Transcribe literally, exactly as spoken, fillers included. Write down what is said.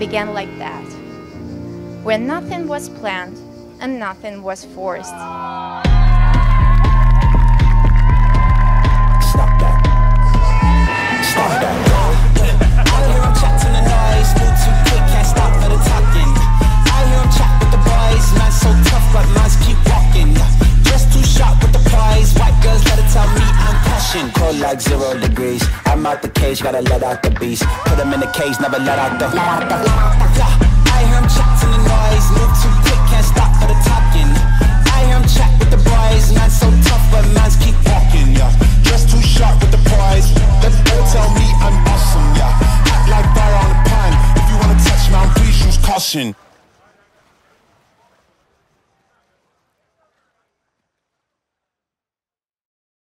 began like that, when nothing was planned and nothing was forced. Stop that. Stop that. I hear him chat to the noise, move too quick, can't stop for the talking. I hear him chat with the boys, man's so tough, but man's keep walking. Just too sharp with the prize, white girls let it tell me I'm passion. Cold like zero degrees, I'm out the cage, gotta let out the beast. Put him in the cage, never let out the. Let out the. Yeah. I hear him chat to the noise, move too quick, can't stop for the talking. I hear him chat with the boys, man's so tough, but man's keep walking. Yeah. Just too sharp with the prize, let the girl tell me I'm awesome. Yeah. Act like fire on the pan, if you wanna touch me, please use caution.